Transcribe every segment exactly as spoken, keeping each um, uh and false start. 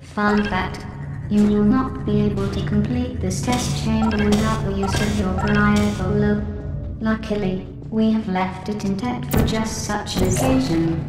Fun fact, you will not be able to complete this test chamber without the use of your parietal lobe. Luckily, we have left it intact for just such an occasion.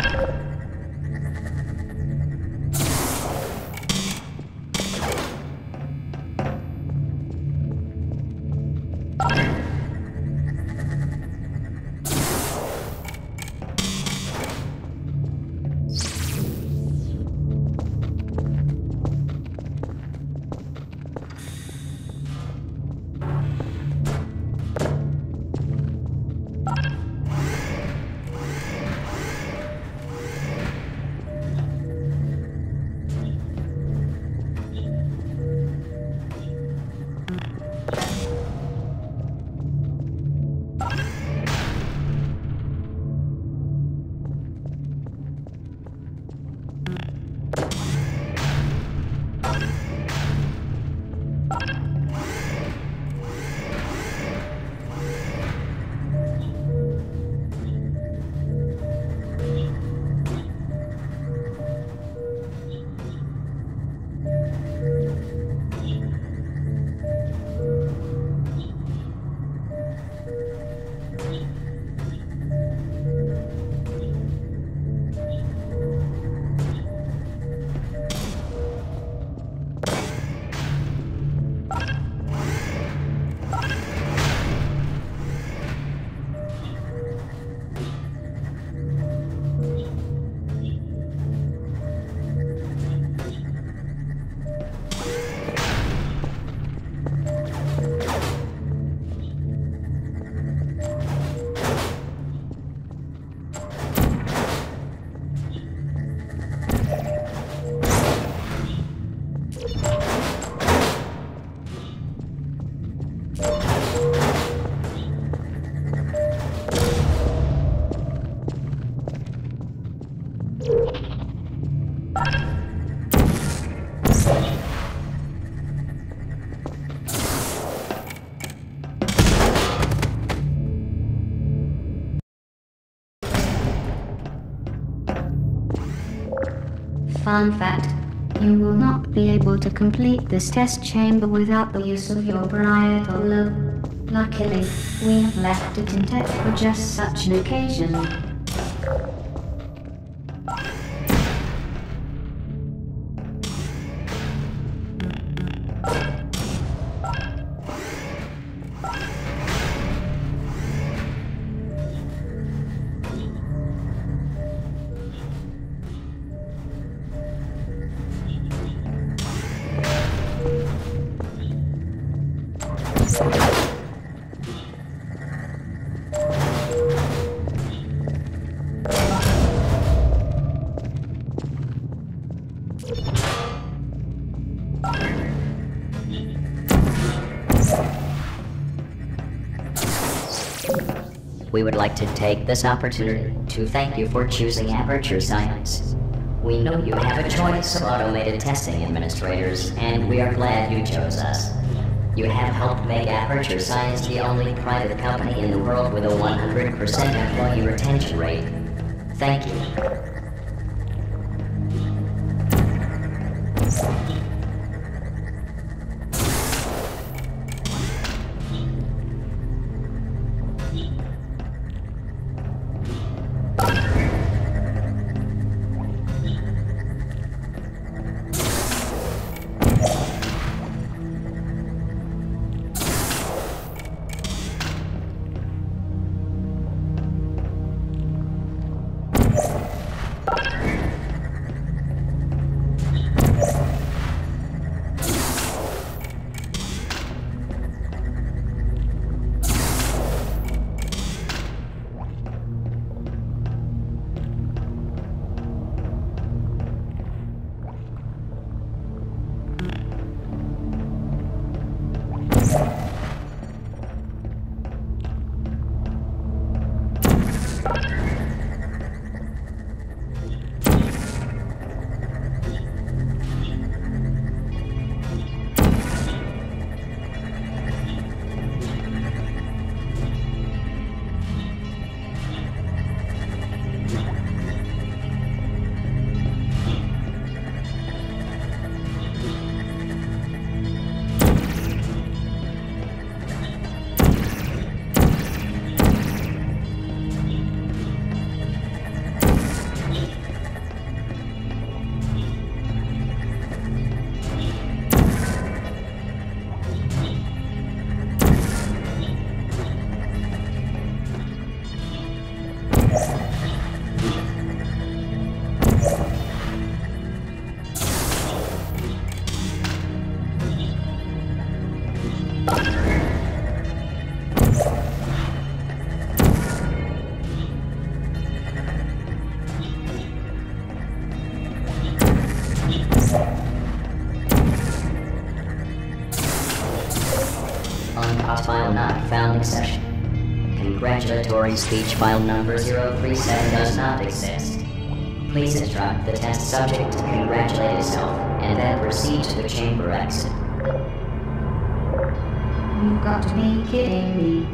Fun fact, you will not be able to complete this test chamber without the use of your parietal lobe. Luckily, we have left it intact for just such an occasion. We would like to take this opportunity to thank you for choosing Aperture Science. We know you have a choice of automated testing administrators, and we are glad you chose us. You have helped make Aperture Science the only private company in the world with a one hundred percent employee retention rate. Thank you. incoming session. Congratulatory speech file number zero three seven does not exist. Please instruct the test subject to congratulate himself and then proceed to the chamber exit. You've got to be kidding me.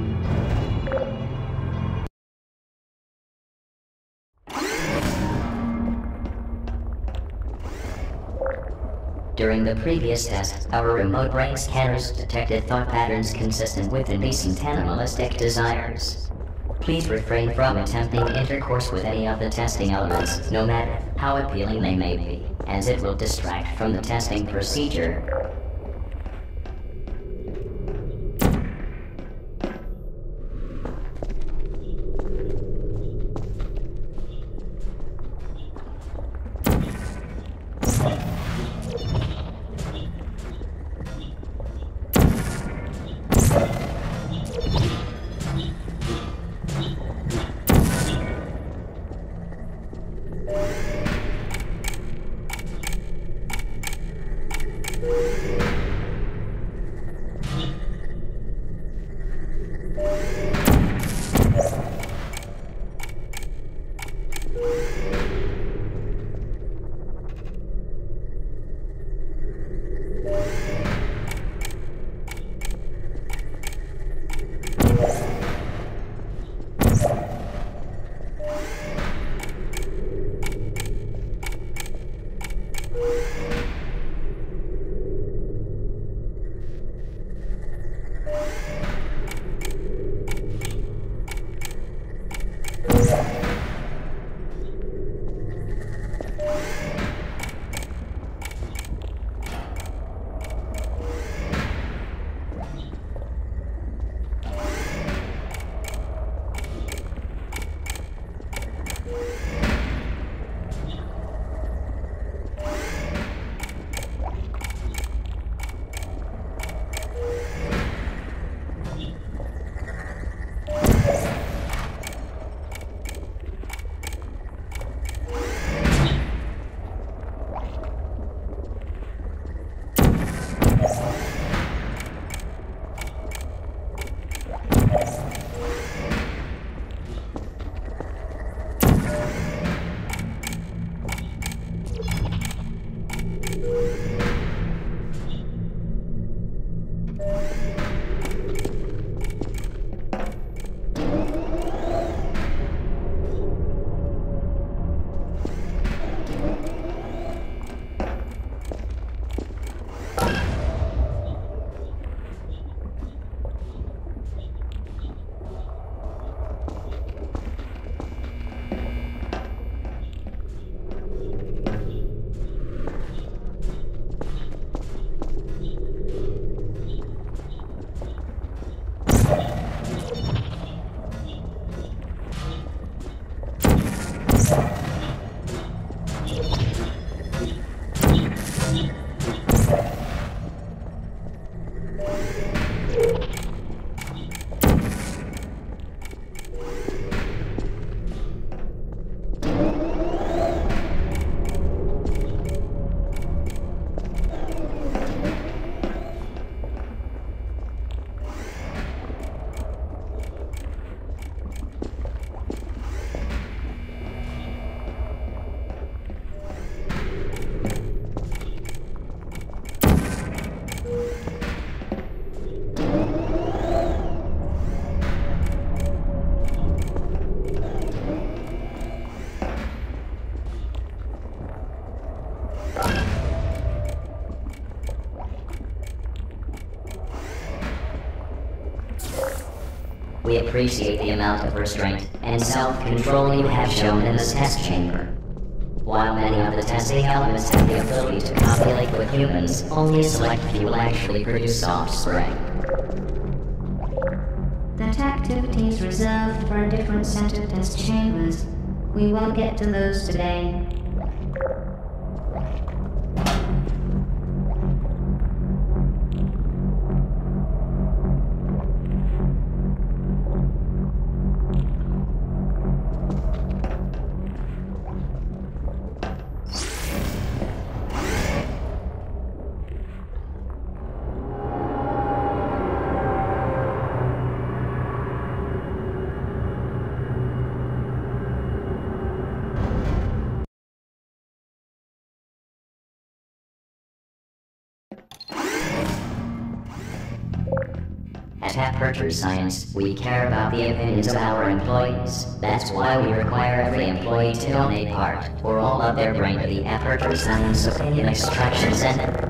During the previous test, our remote brain scanners detected thought patterns consistent with indecent animalistic desires. Please refrain from attempting intercourse with any of the testing elements, no matter how appealing they may be, as it will distract from the testing procedure. We appreciate the amount of restraint and self-control you have shown in this test chamber. While many of the testing elements have the ability to copulate with humans, only a select few will actually produce offspring. That activity is reserved for a different set of test chambers. We won't get to those today. At Aperture Science, we care about the opinions of our employees. That's why we require every employee to donate part or all of their brain to the Aperture Science Opinion Extraction Center.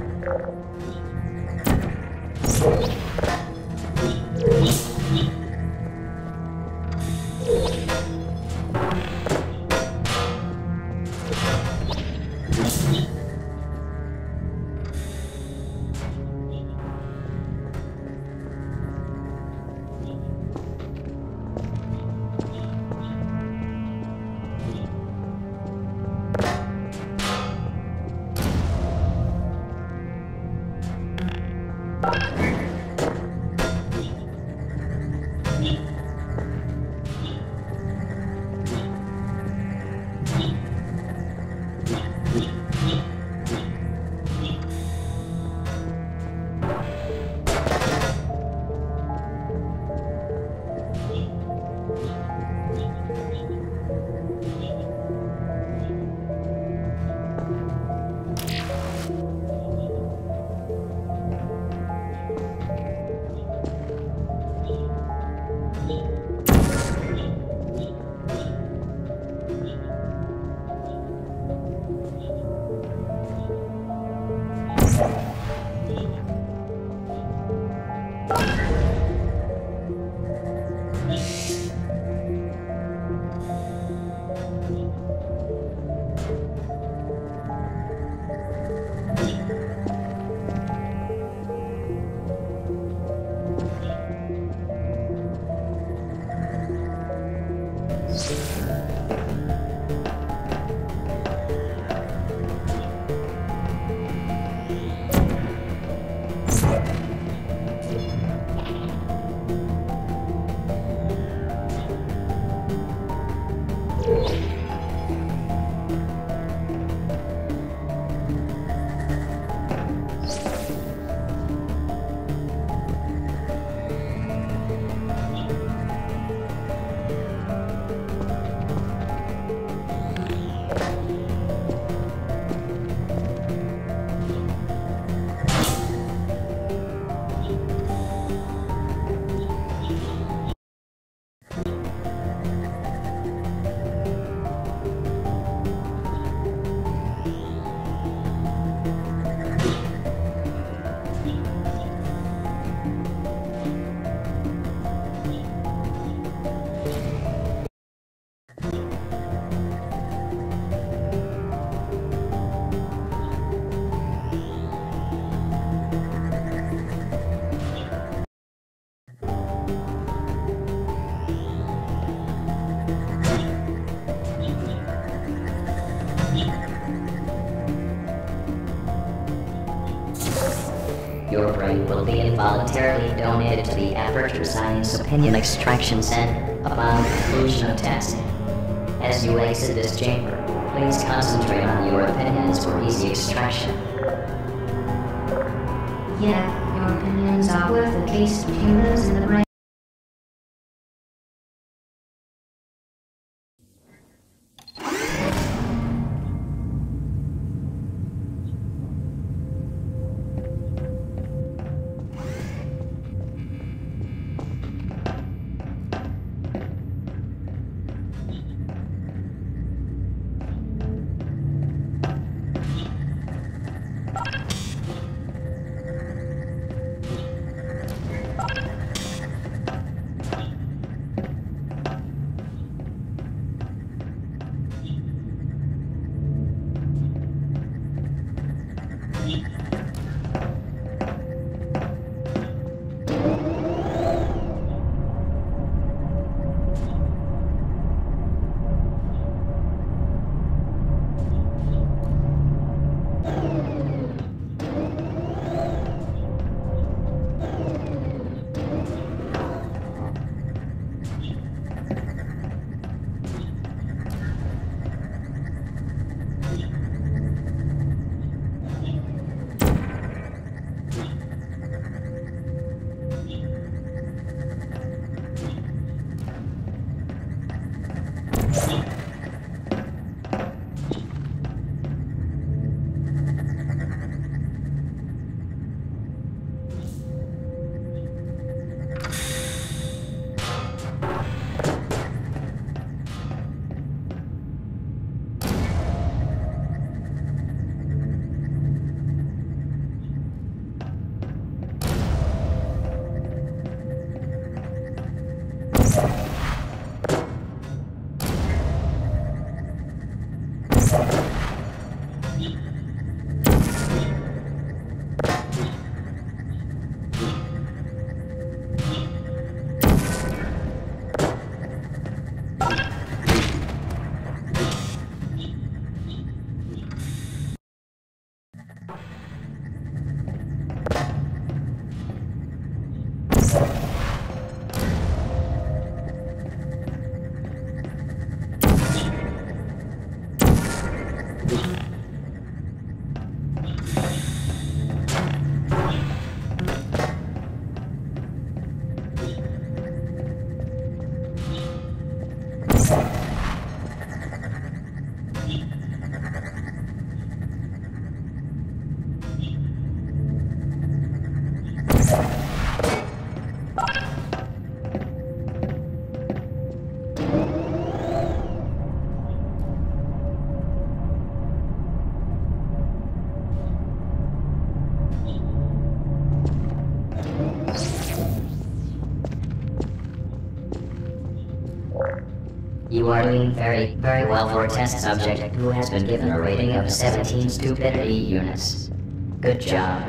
Your brain will be involuntarily donated to the Aperture Science Opinion Extraction Center upon conclusion of testing. As you exit this chamber, please concentrate on your opinions for easy extraction. Yeah, your opinions are worth at least a few blows in the brain. You are doing very, very well for a test subject who has been given a rating of seventeen stupidity units. Good job.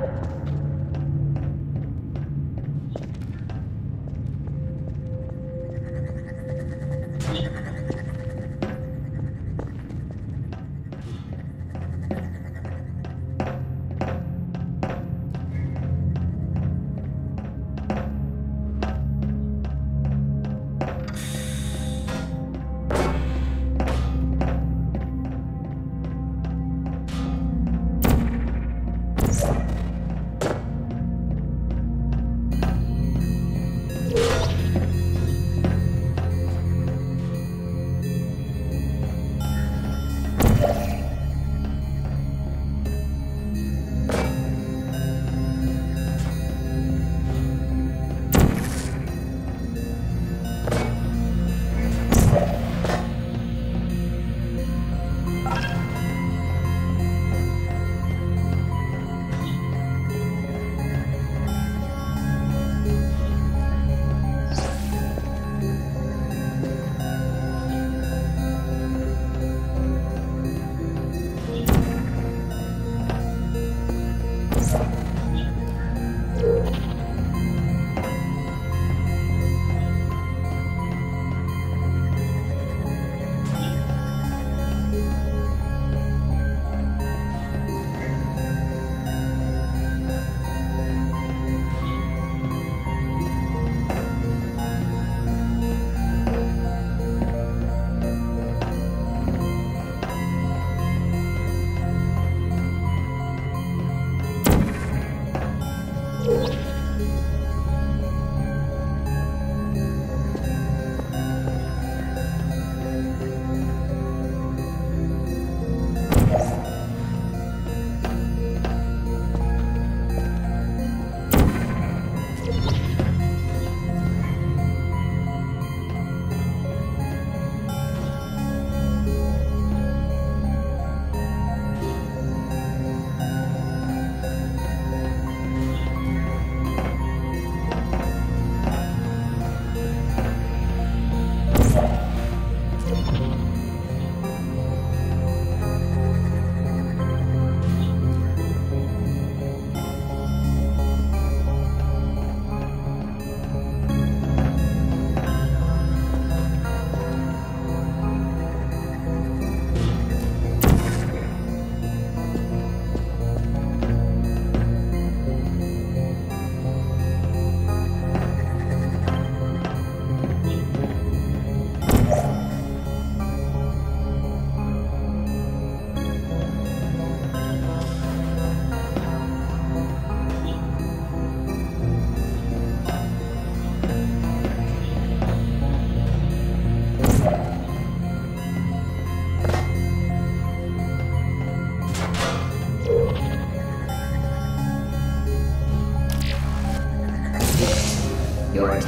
Your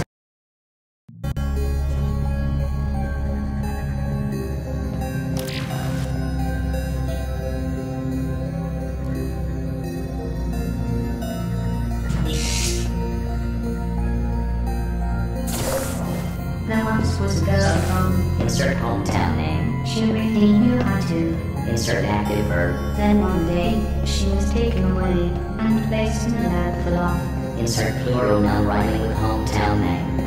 There once was a girl from insert hometown name. she really knew how to. Insert active verb. Then one day, she was taken away and placed in a lab for life. Insert plural noun rhyming with hometown name.